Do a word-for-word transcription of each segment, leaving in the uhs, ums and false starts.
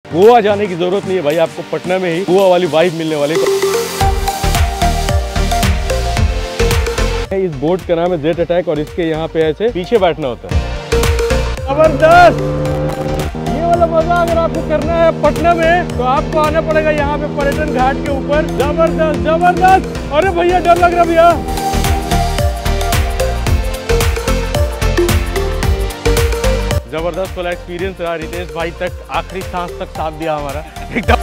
गोवा जाने की जरूरत नहीं है भाई, आपको पटना में ही गोवा वाली वाइब मिलने वाली। इस बोट का नाम है जेट अटैक और इसके यहाँ पे ऐसे पीछे बैठना होता है। जबरदस्त ये वाला मजा अगर आपको करना है पटना में तो आपको आना पड़ेगा यहाँ पे पर्यटन घाट के ऊपर। जबरदस्त जबरदस्त। अरे भैया डर लग रहा भैया। जबरदस्त वाला एक्सपीरियंस रहा, रितेश भाई तक आखिरी सांस तक साथ दिया हमारा एकदम।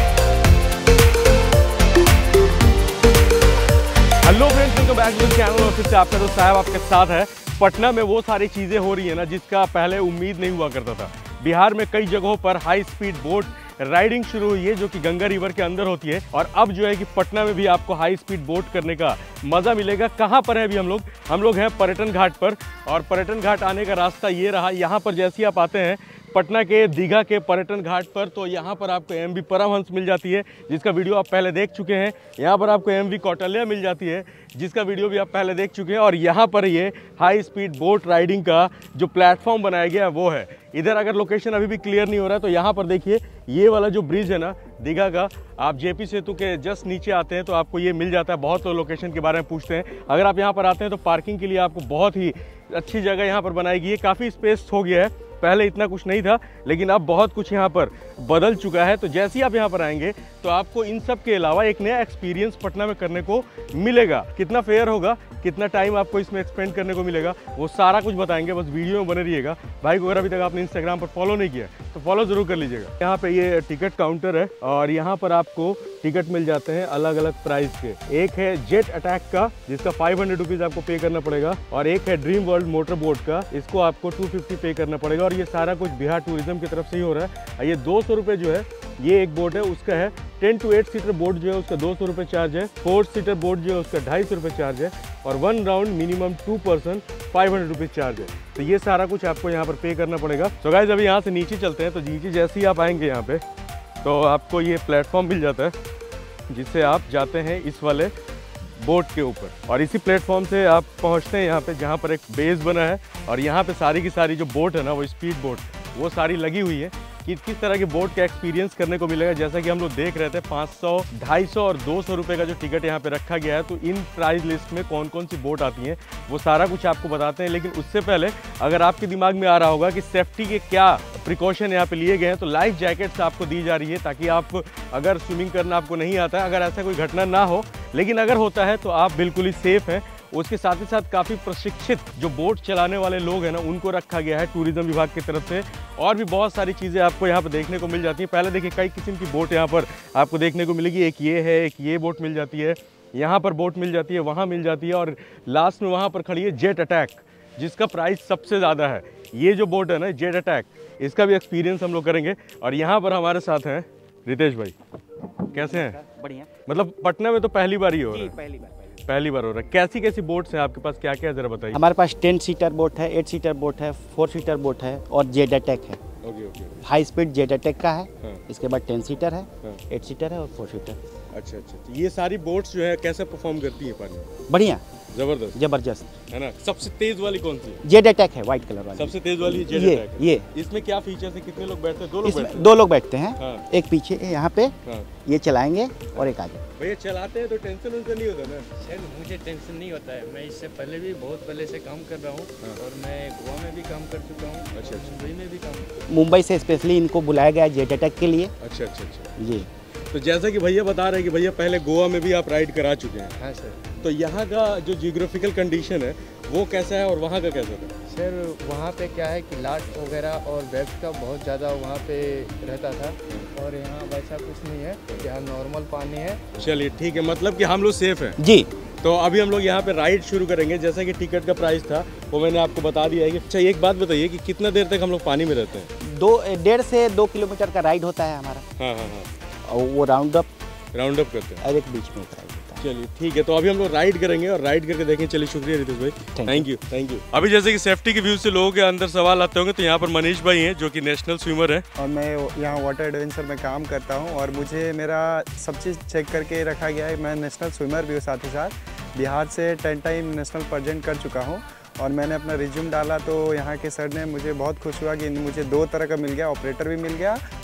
Hello friends, welcome back to the channel. फिर से आपका दोस्त साहब आपके साथ है। पटना में वो सारी चीजें हो रही है ना जिसका पहले उम्मीद नहीं हुआ करता था। बिहार में कई जगहों पर हाई स्पीड बोट राइडिंग शुरू हुई है जो कि गंगा रिवर के अंदर होती है, और अब जो है कि पटना में भी आपको हाई स्पीड बोट करने का मजा मिलेगा। कहाँ पर है अभी हम लोग हम लोग हैं पर्यटन घाट पर, और पर्यटन घाट आने का रास्ता ये रहा। यहाँ पर जैसे ही आप आते हैं पटना के दीघा के पर्यटन घाट पर, तो यहाँ पर आपको एम वी परमहंस मिल जाती है जिसका वीडियो आप पहले देख चुके हैं। यहाँ पर आपको एम वी कौटल्या मिल जाती है जिसका वीडियो भी आप पहले देख चुके हैं। और यहाँ पर ये हाई स्पीड बोट राइडिंग का जो प्लेटफॉर्म बनाया गया है वो है इधर। अगर लोकेशन अभी भी क्लियर नहीं हो रहा है तो यहाँ पर देखिए ये वाला जो ब्रिज है ना दीघा का, आप जेपी सेतु के जस्ट नीचे आते हैं तो आपको ये मिल जाता है। बहुत लोग लोकेशन के बारे में पूछते हैं। अगर आप यहाँ पर आते हैं तो पार्किंग के लिए आपको बहुत ही अच्छी जगह यहाँ पर बनाई गई है। काफ़ी स्पेस हो गया है, पहले इतना कुछ नहीं था लेकिन अब बहुत कुछ यहाँ पर बदल चुका है। तो जैसे ही आप यहाँ पर आएंगे तो आपको इन सब के अलावा एक नया एक्सपीरियंस पटना में करने को मिलेगा। कितना फेयर होगा, कितना टाइम आपको इसमें एक्सपेंड करने को मिलेगा, वो सारा कुछ बताएंगे। बस वीडियो में बने रहिएगा। भाई को अगर अभी तक आपने इंस्टाग्राम पर फॉलो नहीं किया तो फॉलो जरूर कर लीजिएगा। यहाँ पे ये टिकट काउंटर है और यहाँ पर आपको टिकट मिल जाते हैं अलग अलग प्राइस के। एक है जेट अटैक का जिसका फाइव हंड्रेड रुपीज आपको पे करना पड़ेगा, और एक है ड्रीम वर्ल्ड मोटर बोट का, इसको आपको टू फिफ्टी पे करना पड़ेगा। और ये सारा कुछ बिहार टूरिज्म की तरफ से ही हो रहा है। ये दो सौ रुपये जो है ये एक बोट है उसका है। Ten two eight seater boat जो है उसका दो सौ रुपये चार्ज है। फोर सीटर बोट जो है उसका ढाई सौ रुपये चार्ज है, और one round minimum two person five hundred rupees charge है। तो ये सारा कुछ आपको यहाँ पर पे करना पड़ेगा। तो गाइस अभी यहाँ से नीचे चलते हैं। तो नीचे जैसे ही आप आएंगे यहाँ पे तो आपको ये प्लेटफॉर्म मिल जाता है जिससे आप जाते हैं इस वाले बोट के ऊपर, और इसी प्लेटफॉर्म से आप पहुंचते हैं यहाँ पे जहाँ पर एक बेस बना है। और यहाँ पे सारी की सारी जो बोट है ना वो स्पीड बोट वो सारी लगी हुई है कि किस तरह की बोट का एक्सपीरियंस करने को मिलेगा। जैसा कि हम लोग देख रहे थे पाँच सौ, ढाई सौ और दो सौ रुपये का जो टिकट यहाँ पे रखा गया है। तो इन प्राइस लिस्ट में कौन कौन सी बोट आती हैं वो सारा कुछ आपको बताते हैं। लेकिन उससे पहले अगर आपके दिमाग में आ रहा होगा कि सेफ्टी के क्या प्रिकॉशन यहाँ पे लिए गए हैं, तो लाइफ जैकेट्स आपको दी जा रही है ताकि आप अगर स्विमिंग करना आपको नहीं आता है, अगर ऐसा कोई घटना ना हो, लेकिन अगर होता है तो आप बिल्कुल ही सेफ हैं। उसके साथ ही साथ काफ़ी प्रशिक्षित जो बोट चलाने वाले लोग हैं ना उनको रखा गया है टूरिज्म विभाग की तरफ से। और भी बहुत सारी चीज़ें आपको यहाँ पर देखने को मिल जाती हैं। पहले देखिए कई किस्म की बोट यहाँ पर आपको देखने को मिलेगी। एक ये है, एक ये बोट मिल जाती है, यहाँ पर बोट मिल जाती है, वहाँ मिल जाती है, और लास्ट में वहाँ पर खड़ी है जेट अटैक जिसका प्राइस सबसे ज़्यादा है। ये जो बोट है ना जेट अटैक, इसका भी एक्सपीरियंस हम लोग करेंगे। और यहाँ पर हमारे साथ हैं रितेश भाई। कैसे हैं? बढ़िया। मतलब पटना में तो पहली बार ही हो रहा है? पहली बार पहली बार हो रहा है। कैसी कैसी बोट्स हैं आपके पास, क्या क्या है जरा बताइए। हमारे पास टेन सीटर बोट है, एट सीटर बोट है, फोर सीटर बोट है और जेट अटैक है। Okay okay. High speed jet attack का है। हाँ। इसके बाद टेन सीटर है, हाँ। एट सीटर है और फोर सीटर। अच्छा अच्छा। ये सारी बोट्स जो है कैसे परफॉर्म करती हैं पानी में? बढ़िया, जबरदस्त जबरदस्त है ना। सबसे तेज वाली कौन सी है? जेट अटैक है, व्हाइट कलर वाली। सबसे तेज वाली जेट ये अटैक है। ये इसमें क्या फीचर्स है, कितने लोग बैठते हैं? दो लोग बैठते इसमें हैं? दो लोग बैठते हैं। हाँ। एक पीछे यहाँ पे, हाँ। ये चलाएंगे और एक आगे। भैया चलाते हैं तो टेंशन उनसे नहीं होता ना? सर मुझे टेंशन नहीं होता है। मैं इससे पहले भी बहुत पहले से काम कर रहा हूँ। हाँ। और मैं गोवा में भी काम कर चुका हूँ। अच्छा अच्छा। मुंबई में भी काम। मुंबई से स्पेशली इनको बुलाया गया है जेट अटैक के लिए। अच्छा अच्छा अच्छा जी। तो जैसा कि भैया बता रहे हैं कि भैया पहले गोवा में भी आप राइड करा चुके हैं। हाँ सर। तो यहाँ का जो जियोग्राफिकल कंडीशन है वो कैसा है और वहाँ का कैसा था? सर वहाँ पे क्या है कि लाट वगैरह और वेब्स का बहुत ज़्यादा वहाँ पे रहता था, और यहाँ वैसा कुछ नहीं है। यहाँ नॉर्मल पानी है। चलिए ठीक है, मतलब कि हम लोग सेफ हैं जी। तो अभी हम लोग यहाँ पे राइड शुरू करेंगे। जैसा कि टिकट का प्राइस था वो मैंने आपको बता दिया है कि अच्छा एक बात बताइए कि कितना देर तक हम लोग पानी में रहते हैं? दो डेढ़ से दो किलोमीटर का राइड होता है हमारा। हाँ हाँ हाँ। और वो राउंड अप राउंड अप करते हैं और एक बीच में एक राइड होता है। चलिए ठीक है, तो अभी हम लोग राइड करेंगे और राइड करके देखेंगे। चलिए शुक्रिया रितेश भाई, थैंक यू थैंक यू। अभी जैसे कि सेफ्टी के व्यू से लोगों के अंदर सवाल आते होंगे, तो यहाँ पर मनीष भाई हैं जो कि नेशनल स्विमर है, और मैं यहाँ वाटर एडवेंचर में काम करता हूँ, और मुझे मेरा सब चीज़ चेक करके रखा गया है। मैं नेशनल स्विमर भी हूँ, साथ ही साथ बिहार से टेन टाइम नेशनल प्रेजेंट कर चुका हूँ। और मैंने अपना रिज्यूम डाला तो यहाँ के सर ने मुझे बहुत खुश हुआ कि मुझे दो तरह का मिल गया, ऑपरेटर भी मिल गया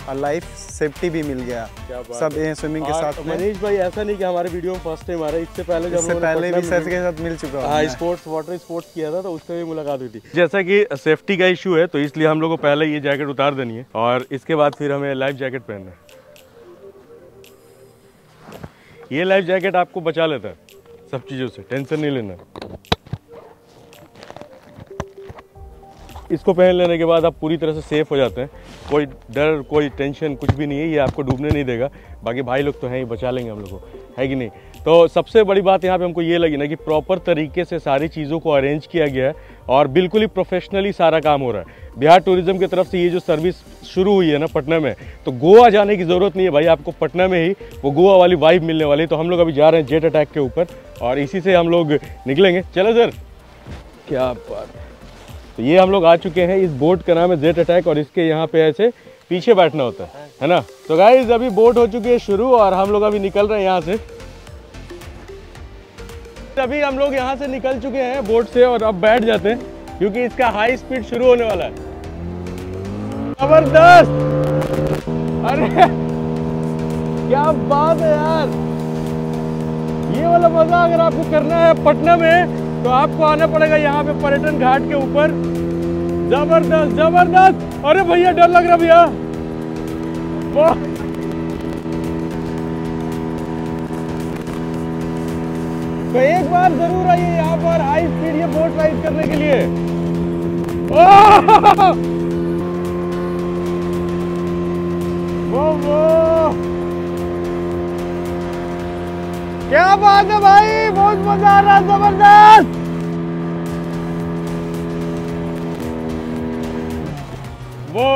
और लाइफ सेफ्टी भी मिल गया क्या बात सब ये स्विमिंग के साथ में। मनीष भाई ऐसा नहीं कि हमारे वीडियो में फर्स्ट टाइम आ रहा है, इससे पहले जब इससे पहले भी सर के साथ मिल चुका हूं। हाँ, स्पोर्ट्स वाटर स्पोर्ट्स किया था तो उससे भी मुलाकात हुई थी। जैसा कि सेफ्टी का इशू है तो इसलिए हम लोग को पहले ये जैकेट उतार देनी है और इसके बाद फिर हमें लाइफ जैकेट पहनना है। ये लाइफ जैकेट आपको बचा लेता है सब चीज़ों से, टेंशन नहीं लेना। इसको पहन लेने के बाद आप पूरी तरह से सेफ हो जाते हैं, कोई डर कोई टेंशन कुछ भी नहीं है, ये आपको डूबने नहीं देगा। बाकी भाई लोग तो हैं ही, बचा लेंगे हम लोग को, है कि नहीं। तो सबसे बड़ी बात यहाँ पे हमको ये लगी ना कि प्रॉपर तरीके से सारी चीज़ों को अरेंज किया गया है और बिल्कुल ही प्रोफेशनली सारा काम हो रहा है। बिहार टूरिज्म की तरफ से ये जो सर्विस शुरू हुई है ना पटना में, तो गोवा जाने की ज़रूरत नहीं है भाई, आपको पटना में ही वो गोवा वाली वाइब मिलने वाली है। तो हम लोग अभी जा रहे हैं जेट अटैक के ऊपर और इसी से हम लोग निकलेंगे। चलो सर, क्या बात। तो ये हम लोग आ चुके हैं, इस बोट का नाम है जेट अटैक और इसके यहाँ पे ऐसे पीछे बैठना होता है, है ना। तो गाइस अभी बोट हो चुकी है शुरू और हम लोग अभी निकल रहे हैं यहाँ से। अभी हम लोग यहाँ से निकल चुके हैं बोट से और अब बैठ जाते हैं क्योंकि इसका हाई स्पीड शुरू होने वाला है। जबरदस्त, अरे क्या बात है यार। ये वाला मजा अगर आपको करना है पटना में तो आपको आना पड़ेगा यहाँ पे पर्यटन घाट के ऊपर। जबरदस्त जबरदस्त। अरे भैया डर लग रहा भैया। तो एक बार जरूर आइए यहाँ पर हाई स्पीड ये बोट राइड करने के लिए। वो वो क्या बात है भाई, बहुत मजा आ रहा है, जबरदस्त। वो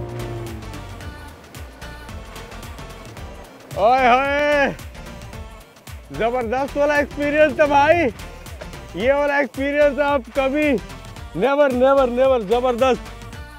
ओए होए, जबरदस्त वाला एक्सपीरियंस था भाई। ये वाला एक्सपीरियंस आप कभी नेवर नेवर नेवर, जबरदस्त।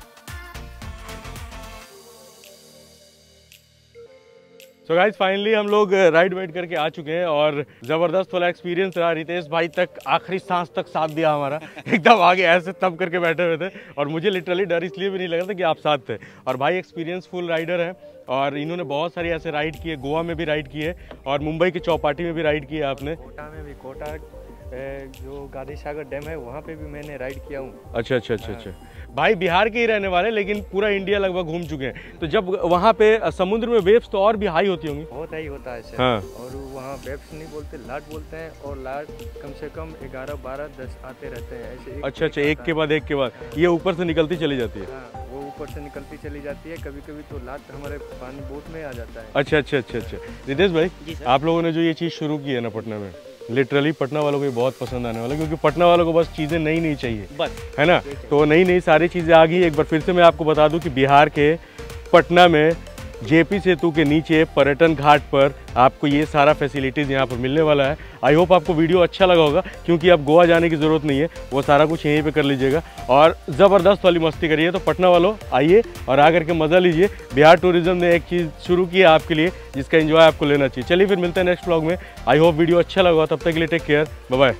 तो गाइस फाइनली हम लोग राइड वाइड करके आ चुके हैं और ज़बरदस्त वाला एक्सपीरियंस रहा। रितेश भाई तक आखिरी सांस तक साथ दिया हमारा, एकदम आगे ऐसे तब करके बैठे हुए थे और मुझे लिटरली डर इसलिए भी नहीं लग रहा था कि आप साथ थे। और भाई एक्सपीरियंस फुल राइडर है और इन्होंने बहुत सारी ऐसे राइड किए, गोवा में भी राइड किए और मुंबई की चौपाटी में भी राइड किए आपने। कोटा में भी, कोटा जो गांधी सागर डैम है वहाँ पे भी मैंने राइड किया हूँ। अच्छा अच्छा अच्छा अच्छा। भाई बिहार के ही रहने वाले लेकिन पूरा इंडिया लगभग घूम चुके हैं। तो जब वहाँ पे समुद्र में वेव्स तो और भी हाई होती होंगी? बहुत हाई होता है सर। हाँ। और वहाँ वेव्स नहीं बोलते, लाट बोलते हैं और लाट कम से कम ग्यारह बारह दस आते रहते हैं ऐसे। अच्छा अच्छा, एक के बाद एक के बाद ये ऊपर से निकलती चली जाती है? हाँ, वो ऊपर से निकलती चली जाती है। कभी कभी तो लाट हमारे पानी बोट में आ जाता है। अच्छा अच्छा अच्छा अच्छा। रितेश भाई, आप लोगों ने जो ये चीज़ शुरू की है ना पटना में, लिटरली पटना वालों को ये बहुत पसंद आने वाला, क्योंकि पटना वालों को बस चीज़ें नई नई चाहिए, बस, है ना। तो नई नई सारी चीज़ें आ गई। एक बार फिर से मैं आपको बता दूं कि बिहार के पटना में जेपी सेतु के नीचे पर्यटन घाट पर आपको ये सारा फैसिलिटीज़ यहाँ पर मिलने वाला है। आई होप आपको वीडियो अच्छा लगा होगा, क्योंकि अब गोवा जाने की ज़रूरत नहीं है, वो सारा कुछ यहीं पे कर लीजिएगा और ज़बरदस्त वाली मस्ती करिए। तो पटना वालों आइए और आकर के मज़ा लीजिए। बिहार टूरिज्म ने एक चीज़ शुरू की है आपके लिए जिसका एंजॉय आपको लेना चाहिए। चलिए फिर मिलते हैं नेक्स्ट व्लॉग में। आई होप वीडियो अच्छा लगा, तब तक के लिए टेक केयर, बाय बाय।